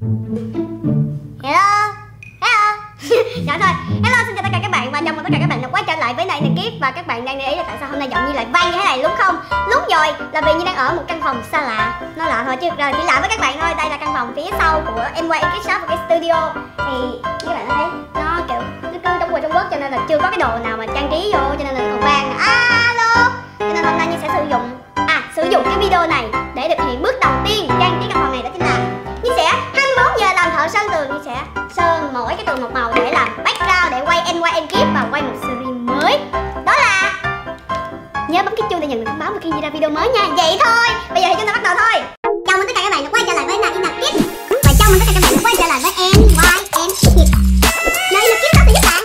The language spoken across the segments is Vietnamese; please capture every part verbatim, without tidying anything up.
Hello. Hello. Dạ thôi. Hello, xin chào tất cả các bạn và chào mừng tất cả các bạn đã quay trở lại với Nhi Thử Thách. Và các bạn đang để ý là tại sao hôm nay giọng Nhi lại vang như thế này đúng không? Đúng rồi, là vì Nhi đang ở một căn phòng xa lạ. Nó lạ thôi chứ rồi chỉ lạ với các bạn thôi. Đây là căn phòng phía sau của em quay cái shop và cái studio. Thì các bạn thấy nó kiểu nó cứ trong quê trong quốc cho nên là chưa có cái đồ nào mà trang trí vô cho nên là còn vang. Alo. Cho nên hôm nay Nhi sẽ sử dụng à sử dụng cái video này để thực hiện bước đầu tiên trang trí căn phòng này, đó chính là Nhi sẽ hai mươi bốn giờ làm thợ sơn tường. Nhi sẽ sơn mỗi cái tường một màu để làm background để quay en quay en kiếp và quay một series mới. Đó là nhớ bấm cái chuông để nhận được thông báo mỗi khi Nhi ra video mới nha. Vậy thôi, bây giờ thì chúng ta bắt đầu thôi. Chào mừng tất cả các bạn đã quay trở lại với Nhi Thử Thách và chào mừng tất cả các bạn đã quay trở lại với en quay en kiếp. Nơi lực kiếp đó sẽ giúp bạn.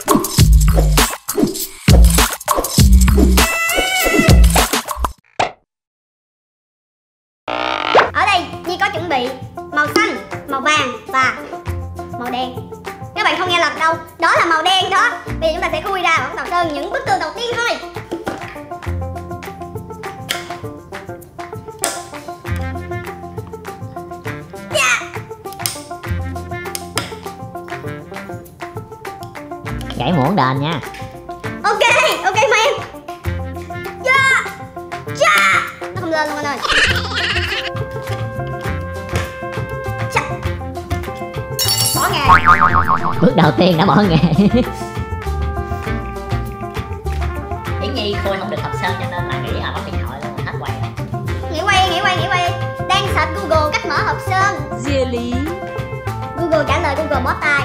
Ở đây Nhi có chuẩn bị màu xanh, màu vàng và màu đen. Các bạn không nghe lầm đâu, đó là màu đen đó. Bây giờ chúng ta sẽ khui ra và bắt đầu sơn những bức tường đầu tiên thôi. Yeah. Gãy muỗng đền nha. Ok, ok mấy em. Yeah. Yeah. Nó không lên luôn anh ơi. Bỏ nghề. Bước đầu tiên đã bỏ nghề. Yến Nhi Khôi không được học sơn cho nên là nghĩ ở bấm điện thoại luôn, hết quay rồi. Nghĩ quay, nghĩ quay, nghĩ quay. Đang search Google cách mở hộp sơn. Dìa lý. Google trả lời Google bó tay.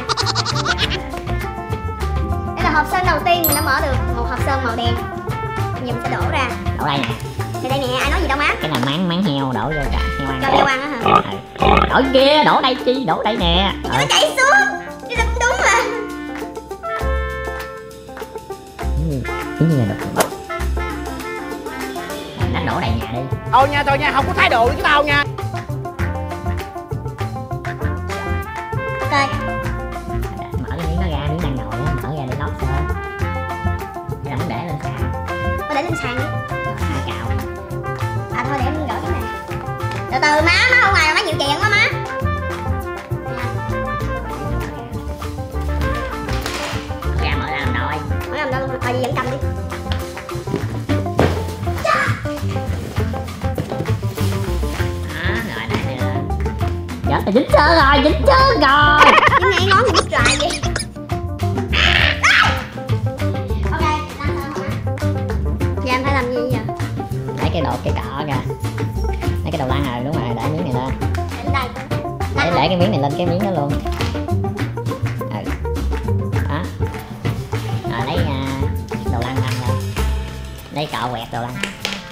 Đây là hộp sơn đầu tiên mình đã mở được, một hộp sơn màu đen. Bây giờ mình sẽ đổ ra. Đổ đây nè. Thì đây nè, ai nói gì đâu má. Cái là máng máng heo đổ vô cả heo ăn. Cho heo ăn á hả? Ừ. Đổ kia, đổ đây chi, đổ đây nè. Nó chảy xuống. Chứ nó cũng đúng mà. Yến Nhi là được. Đánh đổ đầy nhà đi. Thôi nha, thôi nha, không có thái độ với tao nha. Ok. Mở cái miếng nó ra, miếng đang nồi á, mở ra để lót sơn. Rồi muốn để lên sàn. Tôi để lên sàn đi. Rồi hai cạo. À thôi để em gỡ cái này. Từ từ má, má không ngoài mà má chịu chuyện quá má. Mở ra, mở ra làm nồi. Mở ra làm đâu luôn, thôi gì vẫn cầm đi. Đó, rồi đây này lên. Dạ, dính sơn rồi, dính sơn rồi. Dính ngay ngón thì biết rồi vậy. Ok, lăn sơn hả má? Giờ em phải làm gì giờ? Lấy cái đột cái cọ kìa. Lấy cái đầu lăn rồi, đúng rồi, để miếng này lên. Để lên đây. Để, để cái miếng này lên cái miếng đó luôn. Ừ. Đó. Rồi lấy uh, đầu lăn lăn lên. Lấy cọ quẹt đầu lăn.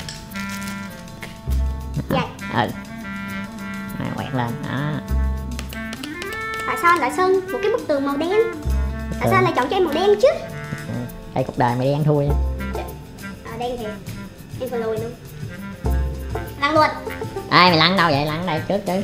Vậy. Ừ. Rồi, quẹt lên. Đó. Tại sao anh lại sơn một cái bức tường màu đen? Tại sao anh lại chọn cho em màu đen chứ? Ừ. Đây cuộc đời mày đen thui. À, đen thì em phải lùi luôn. Lăn luôn. Ê mày lăn đâu vậy? Lăn đây trước chứ.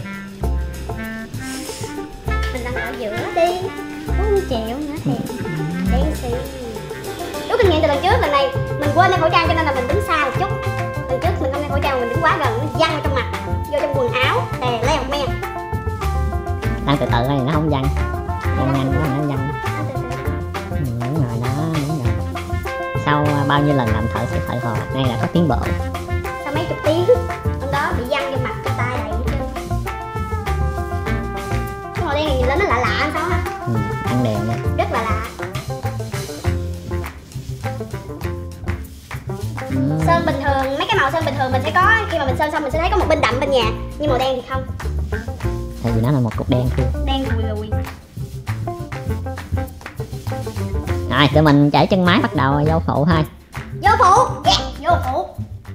Mình lăn ở giữa đi. Không chịu nữa thì đen xì. Rút kinh nghiệm từ lần trước, lần này mình quên đeo khẩu trang cho nên là mình đứng xa một chút. Lần trước mình không đeo khẩu trang, mình đứng quá gần nó văng trong mặt, vô trong quần áo, tè leo men. Lăn từ từ thôi, nó không văng. Nhanh nhanh quá nó văng. Ừ, đúng rồi đó, đúng rồi. Sau bao nhiêu lần làm thợ sẽ thợ hồ, nay đã có tiến bộ. Sau mấy chục tiếng, hôm đó bị văng vô mặt, cái tay đầy hết trơn. Cái màu đen này nhìn lên nó lạ lạ làm sao ha? Ừ, ăn đều nha. Rất là lạ. Ừ. Sơn bình thường, mấy cái màu sơn bình thường mình sẽ có, khi mà mình sơn xong mình sẽ thấy có một bên đậm bên nhạt, nhưng màu đen thì không. Tại vì nó là một cục đen thôi. Đen lùi lùi. Rồi, tụi mình chảy chân máy bắt đầu vô phụ thôi. Vô phụ, yeah, vô phụ.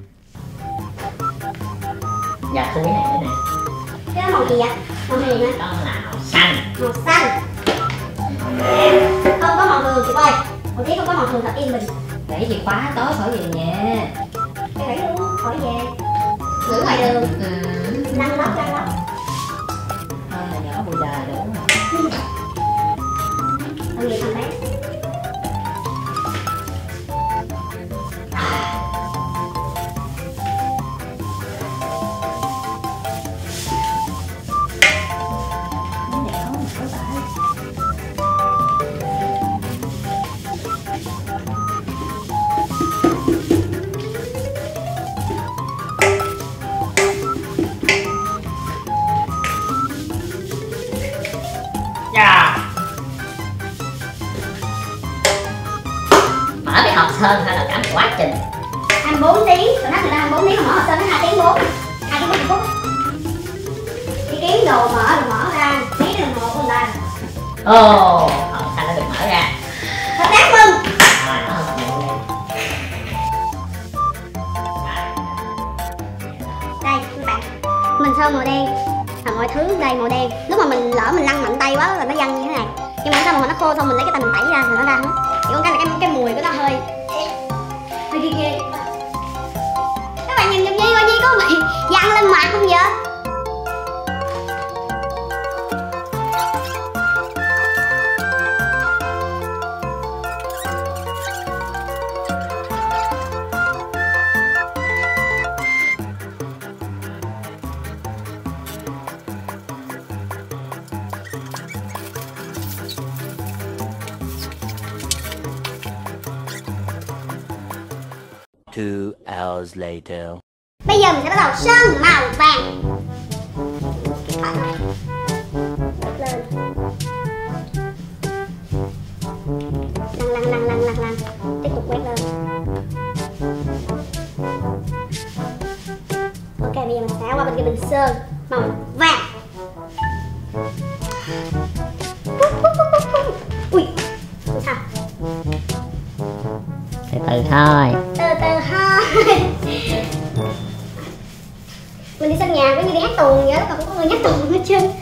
Giờ tôi này thế này. Cái đó màu gì vậy? Màu huyền hả? Đó là màu xanh. Màu xanh. Không có màu thường chị ơi. Một tí không có màu thường thật yên bình. Để chìa khóa tối khỏi về nhà. Cái đấy luôn, khỏi về. Ngủ ngoài đường. Ừ. Lăn lóc, lăn lóc. Thôi là nhỏ bây giờ đúng rồi. Tội nghiệp thằng bé. sơn hay là cả một quá trình? hai mươi bốn tiếng, tụi nó người ta hai mươi bốn tiếng mà mở hồ sơ nó hai tiếng bốn, hai tiếng bốn mươi phút. Đi kiếm đồ mở rồi mở ra, mấy đồng hồ của người ta. Ồ, hồ sơ đã được mở ra. Thật đáng mừng. À, đó là màu đen. Đây các bạn, mình sơn màu đen và mọi thứ đây màu đen. Lúc mà mình lỡ mình lăn mạnh tay quá là nó văng như thế này. Nhưng mà sau mà nó khô xong mình lấy cái tay mình tẩy ra thì nó ra hết. Chỉ còn cái là cái cái mùi của nó hơi hơi ghê ghê. Các bạn nhìn giùm Nhi coi Nhi có bị văng lên mặt không vậy? Two hours later. Bây giờ mình sẽ bắt đầu sơn màu vàng. Lên. Lăn lăn lăn lăn lăn lăn. Tiếp tục quét lên. Ok, bây giờ mình sẽ qua bên kia mình sơn màu vàng. Ui, sao? Từ từ thôi. Từ từ thôi. Mình đi sân nhà cũng như đi hát tuồng vậy, lúc nào cũng có người hát tuồng hết trơn.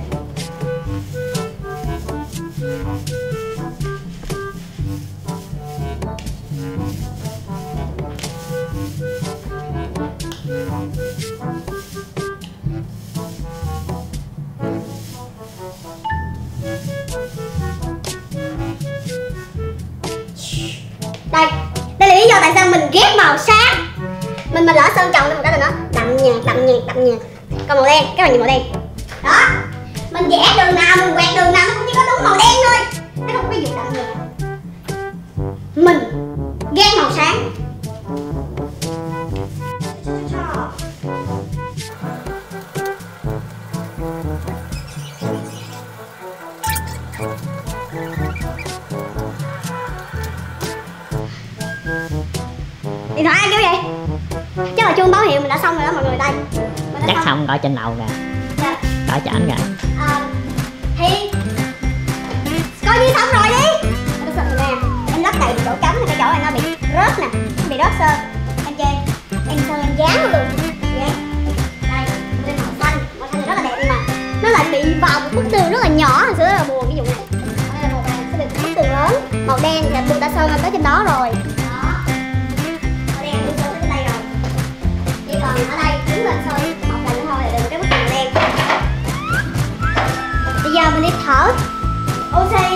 Đây, đây là lý do tại sao mình ghét màu sáng. Mình mình lỡ sơn chồng lên một cái là nó đậm nhạt, đậm nhạt, đậm nhạt. Còn màu đen, các bạn nhìn màu đen. Đó, mình vẽ đường nào, mình quẹt đường nào nó cũng chỉ có đúng màu đen thôi. Nó không có cái vụ đậm nhạt. Mình ghét màu sáng. Điện thoại ai kêu vậy? Chắc là chuông báo hiệu mình đã xong rồi đó mọi người đây. Chắc xong gọi trên lầu kìa. Dạ. Gọi cho ảnh kìa. À, thì coi như xong rồi đi. Tôi sợ nè, em lấp đầy bị chỗ trống này, cái chỗ này nó bị rớt nè, nó bị rớt sơn. Em chơi, em sơn em dán luôn. Vậy. Đây, lên màu xanh, màu xanh rất là đẹp nhưng mà nó lại bị vào một bức tường rất là nhỏ, thật sự rất là buồn cái vụ này. Đây là màu vàng sẽ bị bức tường lớn, màu đen thì tôi đã sơn lên tới trên đó rồi. Còn ở đây đứng lên thôi một lần thôi là được cái bức tường đen. Bây giờ mình đi thở oxy